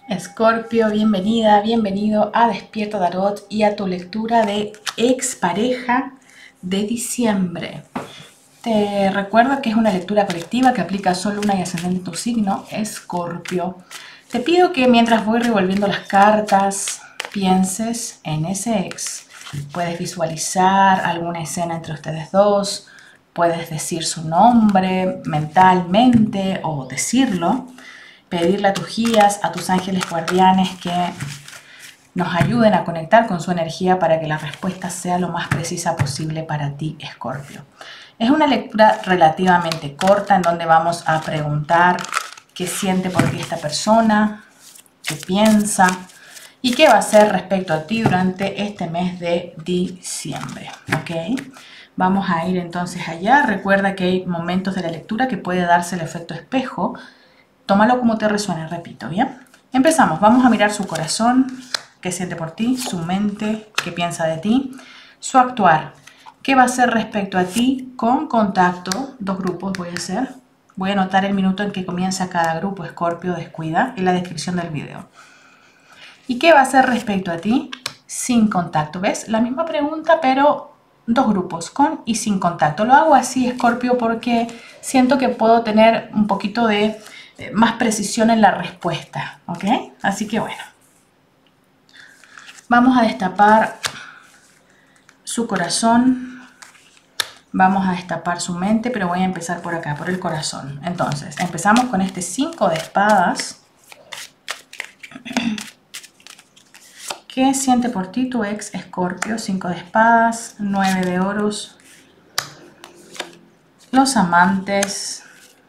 Escorpio, bienvenida, bienvenido a Despierta Tarot y a tu lectura de expareja de diciembre. Te recuerdo que es una lectura colectiva que aplica Sol, Luna y Ascendente tu signo, Escorpio. Te pido que mientras voy revolviendo las cartas, pienses en ese ex. Puedes visualizar alguna escena entre ustedes dos, puedes decir su nombre mentalmente o decirlo. Pedirle a tus guías, a tus ángeles guardianes que nos ayuden a conectar con su energía para que la respuesta sea lo más precisa posible para ti, Escorpio. Es una lectura relativamente corta en donde vamos a preguntar qué siente por ti esta persona, qué piensa y qué va a hacer respecto a ti durante este mes de diciembre. ¿Ok? Vamos a ir entonces allá. Recuerda que hay momentos de la lectura que puede darse el efecto espejo. Tómalo como te resuene, repito, ¿bien? Empezamos, vamos a mirar su corazón, qué siente por ti, su mente, qué piensa de ti, su actuar, qué va a hacer respecto a ti con contacto, dos grupos voy a hacer. Voy a anotar el minuto en que comienza cada grupo, Escorpio, descuida, en la descripción del video. ¿Y qué va a hacer respecto a ti sin contacto? ¿Ves? La misma pregunta, pero dos grupos, con y sin contacto. Lo hago así, Escorpio, porque siento que puedo tener un poquito de más precisión en la respuesta, ¿ok? Así que bueno, vamos a destapar su corazón, vamos a destapar su mente, pero voy a empezar por acá, por el corazón. Entonces, empezamos con este 5 de espadas. ¿Qué siente por ti tu ex Escorpio? 5 de espadas, 9 de oros, los amantes,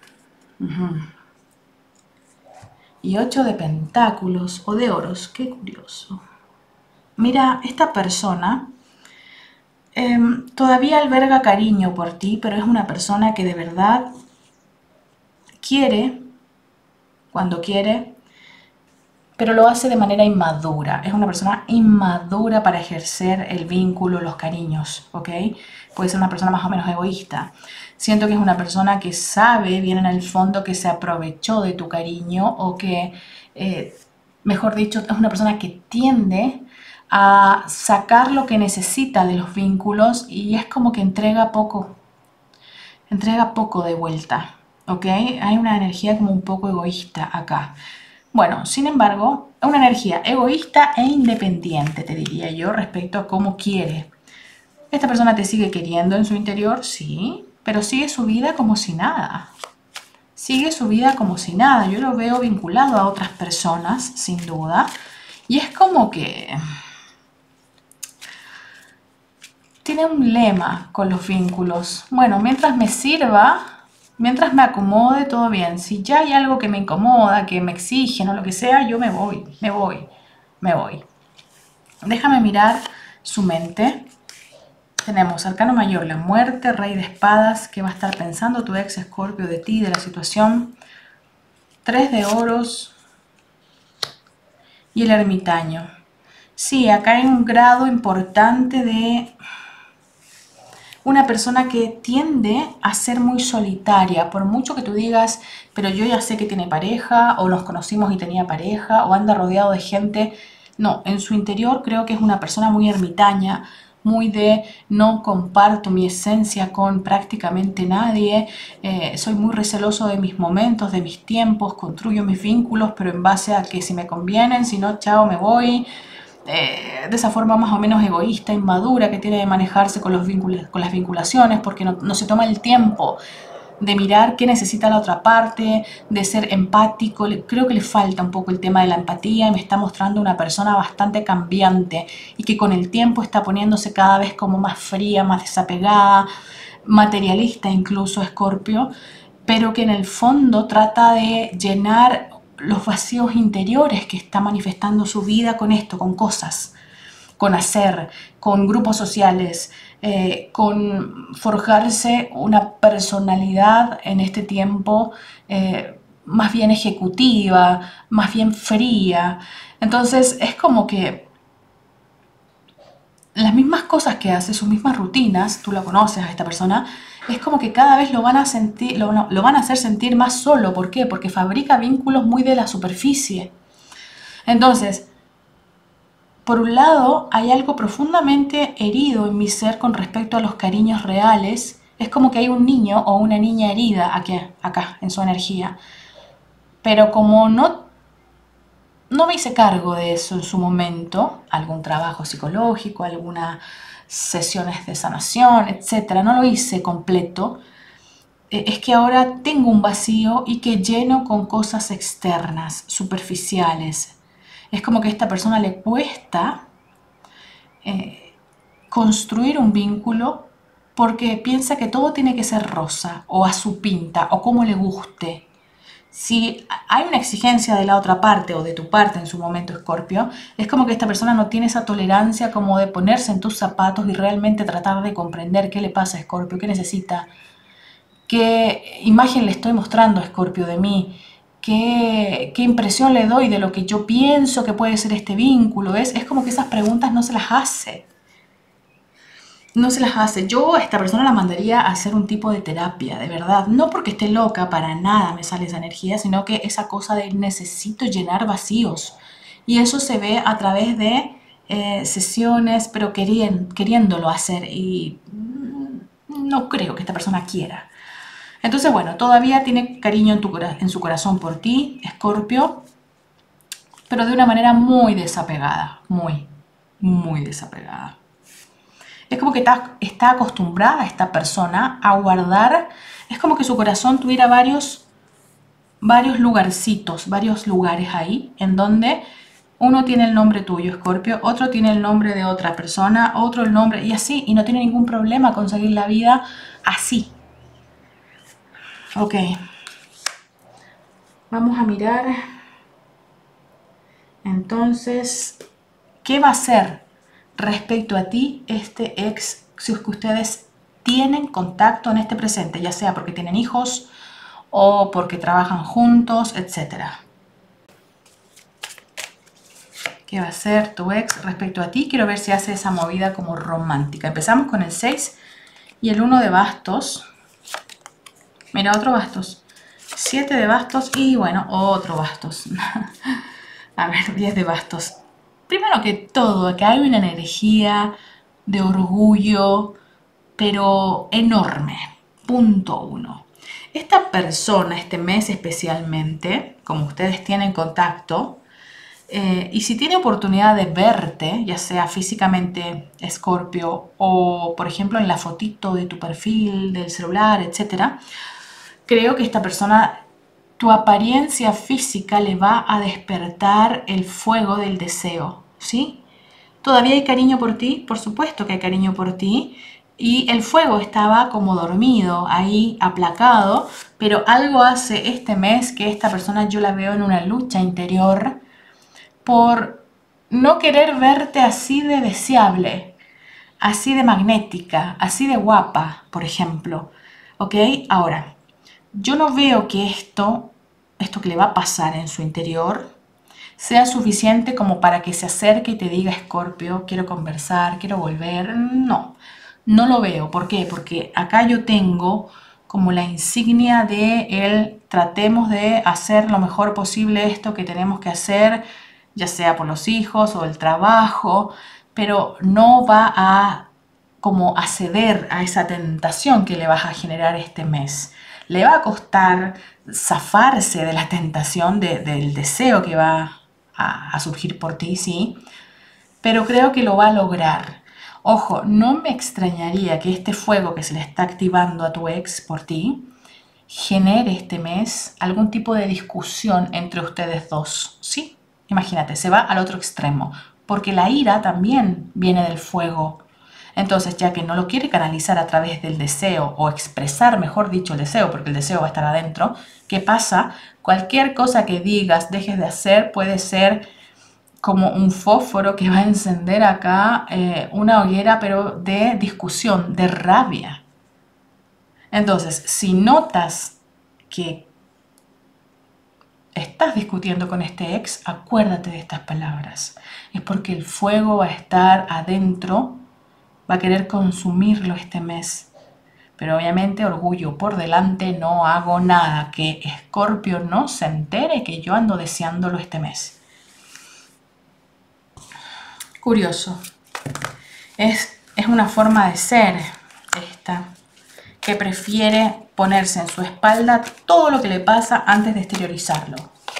y 8 de pentáculos o de oros. Qué curioso. Mira, esta persona todavía alberga cariño por ti, pero es una persona que de verdad quiere, cuando quiere, pero lo hace de manera inmadura. Es una persona inmadura para ejercer el vínculo, los cariños, ¿ok? Puede ser una persona más o menos egoísta. Siento que es una persona que sabe bien en el fondo que se aprovechó de tu cariño o que, mejor dicho, es una persona que tiende a sacar lo que necesita de los vínculos y es como que entrega poco de vuelta, ¿ok? Hay una energía como un poco egoísta acá. Bueno, sin embargo, una energía egoísta e independiente, te diría yo, respecto a cómo quiere. Esta persona te sigue queriendo en su interior, sí, pero sigue su vida como si nada. Sigue su vida como si nada. Yo lo veo vinculado a otras personas, sin duda, y es como que tiene un lema con los vínculos. Bueno, mientras me sirva, mientras me acomode, todo bien. Si ya hay algo que me incomoda, que me exigen o lo que sea, yo me voy. Déjame mirar su mente. Tenemos Arcano Mayor, la muerte, Rey de Espadas. ¿Qué va a estar pensando tu ex Escorpio de ti, de la situación? 3 de oros y el ermitaño. Sí, acá hay un grado importante de una persona que tiende a ser muy solitaria, por mucho que tú digas, pero yo ya sé que tiene pareja, o nos conocimos y tenía pareja, o anda rodeado de gente. No, en su interior creo que es una persona muy ermitaña, muy de no comparto mi esencia con prácticamente nadie, soy muy receloso de mis momentos, de mis tiempos, construyo mis vínculos, pero en base a que si me convienen, si no, chao, me voy. De esa forma más o menos egoísta, inmadura que tiene de manejarse con los vínculos, con las vinculaciones, porque no se toma el tiempo de mirar qué necesita la otra parte, de ser empático. Creo que le falta un poco el tema de la empatía y me está mostrando una persona bastante cambiante y que con el tiempo está poniéndose cada vez como más fría, más desapegada, materialista incluso, Escorpio, pero que en el fondo trata de llenar los vacíos interiores que está manifestando su vida con esto, con cosas, con hacer, con grupos sociales, con forjarse una personalidad en este tiempo más bien ejecutiva, más bien fría. Entonces es como que las mismas cosas que hace, sus mismas rutinas, tú la conoces a esta persona, es como que cada vez lo van a sentir, lo van a hacer sentir más solo. ¿Por qué? Porque fabrica vínculos muy de la superficie. Entonces, por un lado, hay algo profundamente herido en mi ser con respecto a los cariños reales. Es como que hay un niño o una niña herida aquí, acá, en su energía. Pero como no me hice cargo de eso en su momento, algún trabajo psicológico, algunas sesiones de sanación, etcétera, no lo hice completo, es que ahora tengo un vacío y que lleno con cosas externas, superficiales. Es como que a esta persona le cuesta construir un vínculo porque piensa que todo tiene que ser rosa o a su pinta o como le guste. Si hay una exigencia de la otra parte o de tu parte en su momento, Escorpio, es como que esta persona no tiene esa tolerancia como de ponerse en tus zapatos y realmente tratar de comprender qué le pasa a Escorpio, qué necesita, qué imagen le estoy mostrando a Escorpio de mí, qué impresión le doy de lo que yo pienso que puede ser este vínculo. Es como que esas preguntas no se las hace. No se las hace. Yo a esta persona la mandaría a hacer un tipo de terapia, de verdad. No porque esté loca, para nada me sale esa energía, sino que esa cosa de necesito llenar vacíos. Y eso se ve a través de sesiones, pero queriéndolo hacer. Y no creo que esta persona quiera. Entonces, bueno, todavía tiene cariño en su corazón por ti, Escorpio, pero de una manera muy desapegada. Muy desapegada. Es como que está acostumbrada esta persona a guardar, es como que su corazón tuviera varios lugarcitos, varios lugares ahí, en donde uno tiene el nombre tuyo, Escorpio, otro tiene el nombre de otra persona, otro el nombre, y así, y no tiene ningún problema conseguir la vida así. Ok, vamos a mirar, entonces, ¿qué va a hacer respecto a ti este ex, si es que ustedes tienen contacto en este presente, ya sea porque tienen hijos o porque trabajan juntos, etcétera? ¿Qué va a hacer tu ex respecto a ti? Quiero ver si hace esa movida como romántica. Empezamos con el 6 y el 1 de bastos. Mira, otro bastos. 7 de bastos y bueno, otro bastos. A ver, 10 de bastos. Primero que todo, acá hay una energía de orgullo, pero enorme. Punto 1. Esta persona, este mes especialmente, como ustedes tienen contacto, y si tiene oportunidad de verte, ya sea físicamente, Escorpio, o por ejemplo en la fotito de tu perfil, del celular, etcétera, creo que esta persona, tu apariencia física le va a despertar el fuego del deseo, ¿sí? Todavía hay cariño por ti, por supuesto que hay cariño por ti, y el fuego estaba como dormido, ahí aplacado, pero algo hace este mes que esta persona yo la veo en una lucha interior por no querer verte así de deseable, así de magnética, así de guapa, por ejemplo. ¿Ok? Ahora, yo no veo que esto que le va a pasar en su interior, sea suficiente como para que se acerque y te diga, Escorpio, quiero conversar, quiero volver. No, no lo veo. ¿Por qué? Porque acá yo tengo como la insignia de el tratemos de hacer lo mejor posible esto que tenemos que hacer, ya sea por los hijos o el trabajo, pero no va a como a ceder a esa tentación que le vas a generar este mes. Le va a costar zafarse de la tentación del deseo que va a surgir por ti, sí, pero creo que lo va a lograr. Ojo, no me extrañaría que este fuego que se le está activando a tu ex por ti genere este mes algún tipo de discusión entre ustedes dos, ¿sí? Imagínate, se va al otro extremo, porque la ira también viene del fuego. Entonces, ya que no lo quiere canalizar a través del deseo o expresar, mejor dicho, el deseo, porque el deseo va a estar adentro, ¿qué pasa? Cualquier cosa que digas, dejes de hacer, puede ser como un fósforo que va a encender acá una hoguera, pero de discusión, de rabia. Entonces, si notas que estás discutiendo con este ex, acuérdate de estas palabras. Es porque el fuego va a estar adentro, va a querer consumirlo este mes. Pero obviamente, orgullo por delante, no hago nada. Que Escorpio no se entere que yo ando deseándolo este mes. curioso. Es una forma de ser esta, que prefiere ponerse en su espalda todo lo que le pasa antes de exteriorizarlo.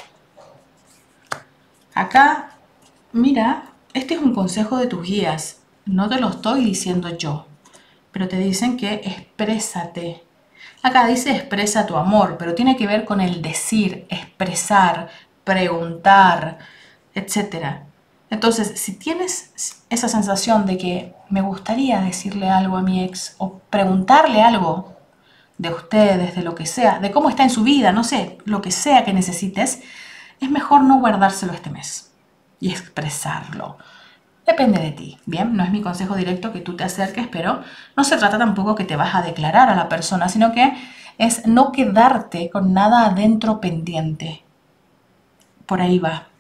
Acá, mira, este es un consejo de tus guías. No te lo estoy diciendo yo, pero te dicen que exprésate. Acá dice expresa tu amor, pero tiene que ver con el decir, expresar, preguntar, etc. Entonces, si tienes esa sensación de que me gustaría decirle algo a mi ex o preguntarle algo de ustedes, de lo que sea, de cómo está en su vida, no sé, lo que sea que necesites, es mejor no guardárselo este mes y expresarlo. Depende de ti, ¿bien? No es mi consejo directo que tú te acerques, pero no se trata tampoco que te vas a declarar a la persona, sino que es no quedarte con nada adentro pendiente. Por ahí va.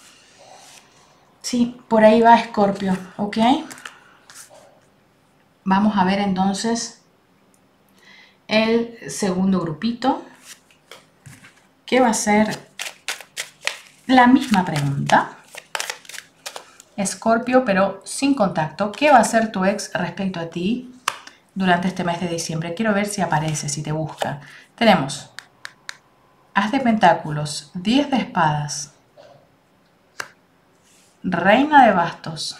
Sí, por ahí va Escorpio, ¿ok? Vamos a ver entonces el segundo grupito, que va a ser la misma pregunta. Escorpio, pero sin contacto. ¿Qué va a hacer tu ex respecto a ti durante este mes de diciembre? Quiero ver si aparece, si te busca. Tenemos As de Pentáculos, 10 de Espadas, Reina de Bastos,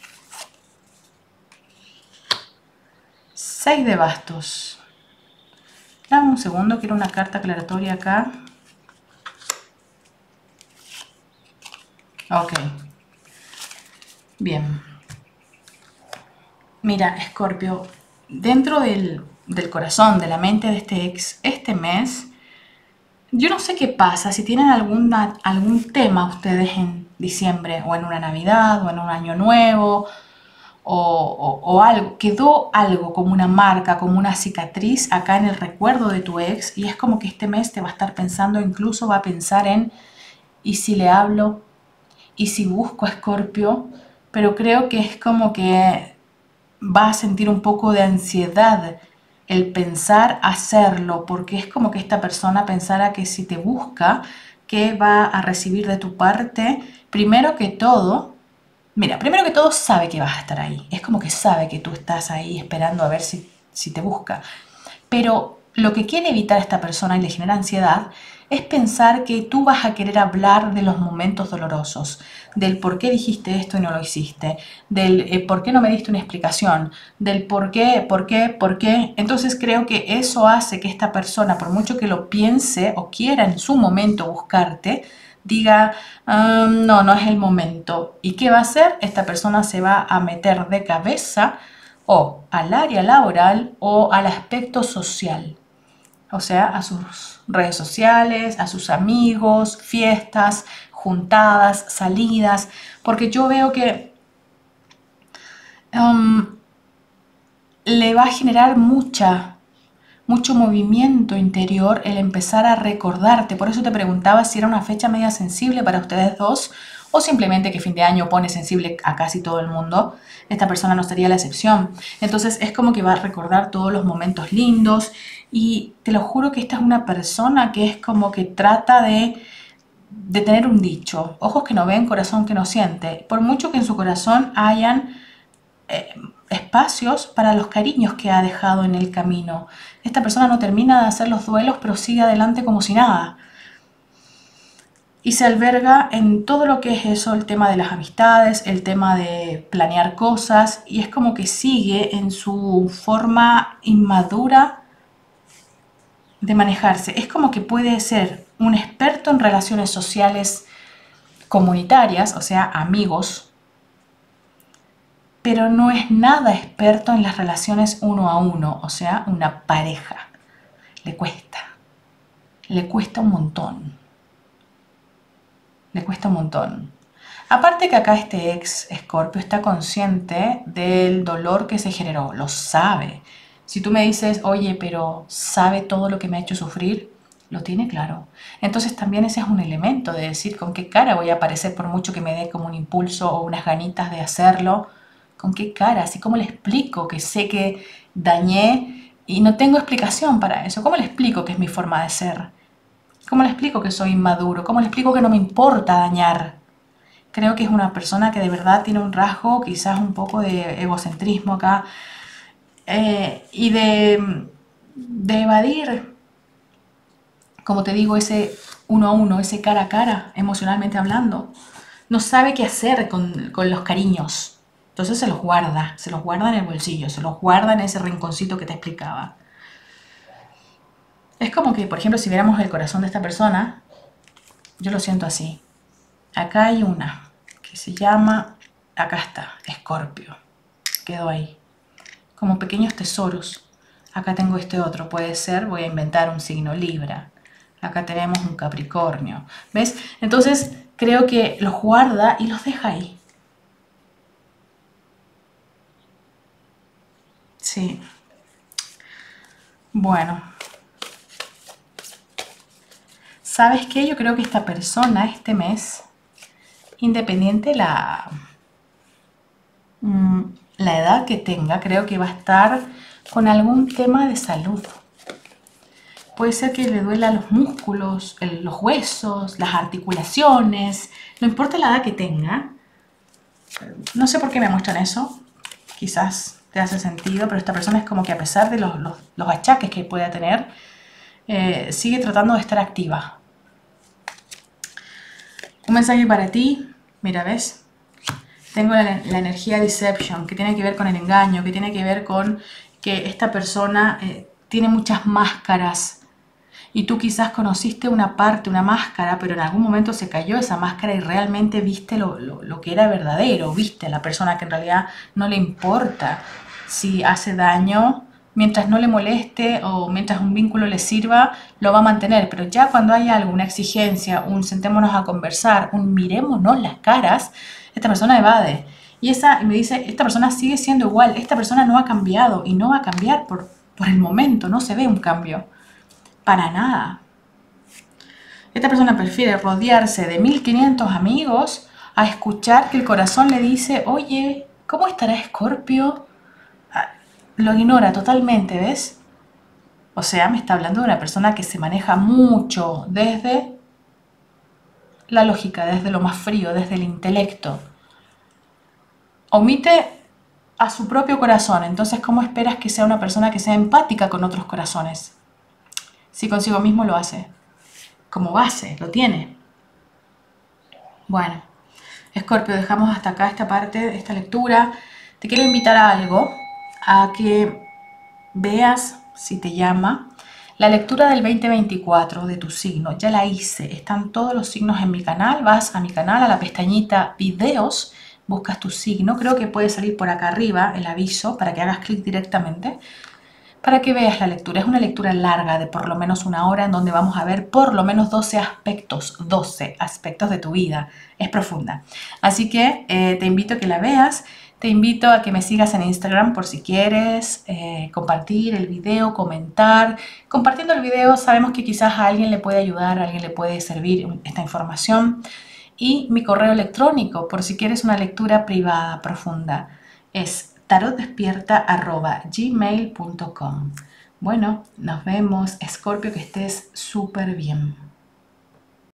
6 de Bastos. Dame un segundo, quiero una carta aclaratoria acá. Ok. Bien. Mira, Escorpio, dentro del corazón, de la mente de este ex, este mes, yo no sé qué pasa, si tienen algún tema ustedes en diciembre, o en una Navidad, o en un Año Nuevo, o algo, quedó algo como una marca, como una cicatriz acá en el recuerdo de tu ex, y es como que este mes te va a estar pensando, incluso va a pensar en, ¿y si le hablo? ¿Y si busco a Escorpio? Pero creo que es como que va a sentir un poco de ansiedad el pensar hacerlo, porque es como que esta persona pensara que si te busca, ¿qué va a recibir de tu parte? Primero que todo, mira, primero que todo sabe que vas a estar ahí. Es como que sabe que tú estás ahí esperando a ver si te busca. Pero lo que quiere evitar esta persona y le genera ansiedad es pensar que tú vas a querer hablar de los momentos dolorosos, del por qué dijiste esto y no lo hiciste, del por qué no me diste una explicación, del por qué, por qué, por qué. Entonces creo que eso hace que esta persona, por mucho que lo piense o quiera en su momento buscarte, diga, no, no es el momento. ¿Y qué va a hacer? Esta persona se va a meter de cabeza o al área laboral o al aspecto social, o sea, a sus redes sociales, a sus amigos, fiestas, juntadas, salidas, porque yo veo que le va a generar mucho movimiento interior el empezar a recordarte. Por eso te preguntaba si era una fecha media sensible para ustedes dos o simplemente que fin de año pone sensible a casi todo el mundo. Esta persona no sería la excepción. Entonces es como que va a recordar todos los momentos lindos y te lo juro que esta es una persona que es como que trata de tener un dicho, ojos que no ven, corazón que no siente. Por mucho que en su corazón hayan espacios para los cariños que ha dejado en el camino. Esta persona no termina de hacer los duelos, pero sigue adelante como si nada. Y se alberga en todo lo que es eso, el tema de las amistades, el tema de planear cosas, y es como que sigue en su forma inmadura de manejarse. Es como que puede ser un experto en relaciones sociales comunitarias, o sea, amigos, pero no es nada experto en las relaciones uno a uno, o sea, una pareja. Le cuesta un montón. Le cuesta un montón. Aparte que acá este ex Escorpio está consciente del dolor que se generó, lo sabe. Si tú me dices, oye, pero ¿sabe todo lo que me ha hecho sufrir? Lo tiene claro. Entonces también ese es un elemento de decir con qué cara voy a aparecer por mucho que me dé como un impulso o unas ganitas de hacerlo. ¿Con qué cara? Así como le explico que sé que dañé y no tengo explicación para eso. ¿Cómo le explico que es mi forma de ser? ¿Cómo le explico que soy inmaduro? ¿Cómo le explico que no me importa dañar? Creo que es una persona que de verdad tiene un rasgo, quizás un poco de egocentrismo acá, y de evadir, como te digo, ese uno a uno, ese cara a cara, emocionalmente hablando. No sabe qué hacer con los cariños. Entonces se los guarda en el bolsillo, se los guarda en ese rinconcito que te explicaba. Es como que, por ejemplo, si viéramos el corazón de esta persona, yo lo siento así. Acá hay una que se llama, acá está, Escorpio. Quedó ahí. Como pequeños tesoros. Acá tengo este otro, puede ser, voy a inventar un signo Libra. Acá tenemos un Capricornio. ¿Ves? Entonces creo que los guarda y los deja ahí. Sí. Bueno. ¿Sabes qué? Yo creo que esta persona este mes, independiente la edad que tenga, creo que va a estar con algún tema de salud. Puede ser que le duela los músculos, los huesos, las articulaciones, no importa la edad que tenga. No sé por qué me muestran eso, quizás te hace sentido, pero esta persona es como que a pesar de los achaques que pueda tener, sigue tratando de estar activa. Un mensaje para ti, mira, ¿ves? Tengo la energía Deception, que tiene que ver con el engaño, que tiene que ver con que esta persona tiene muchas máscaras. Y tú quizás conociste una parte, una máscara, pero en algún momento se cayó esa máscara y realmente viste lo que era verdadero. Viste a la persona que en realidad no le importa si hace daño. Mientras no le moleste o mientras un vínculo le sirva, lo va a mantener. Pero ya cuando hay algo, una exigencia, un sentémonos a conversar, un mirémonos las caras, esta persona evade. Y me dice, esta persona sigue siendo igual, esta persona no ha cambiado y no va a cambiar por el momento, no se ve un cambio. Para nada. Esta persona prefiere rodearse de 1500 amigos a escuchar que el corazón le dice, oye, ¿cómo estará Escorpio? Lo ignora totalmente, ¿ves? O sea, me está hablando de una persona que se maneja mucho desde la lógica, desde lo más frío, desde el intelecto. Omite a su propio corazón. Entonces, ¿cómo esperas que sea una persona que sea empática con otros corazones? Si consigo mismo lo hace. Como base, lo tiene. Bueno, Escorpio, dejamos hasta acá esta parte, esta lectura. Te quiero invitar a algo, a que veas, si te llama, la lectura del 2024 de tu signo. Ya la hice, están todos los signos en mi canal. Vas a mi canal, a la pestañita videos, buscas tu signo. Creo que puede salir por acá arriba el aviso para que hagas clic directamente, para que veas la lectura. Es una lectura larga de por lo menos 1 hora en donde vamos a ver por lo menos 12 aspectos de tu vida. Es profunda. Así que te invito a que la veas. Te invito a que me sigas en Instagram por si quieres compartir el video, comentar. Compartiendo el video sabemos que quizás a alguien le puede ayudar, a alguien le puede servir esta información. Y mi correo electrónico por si quieres una lectura privada, profunda, es tarotdespierta@gmail.com. Bueno, nos vemos, Escorpio, que estés súper bien.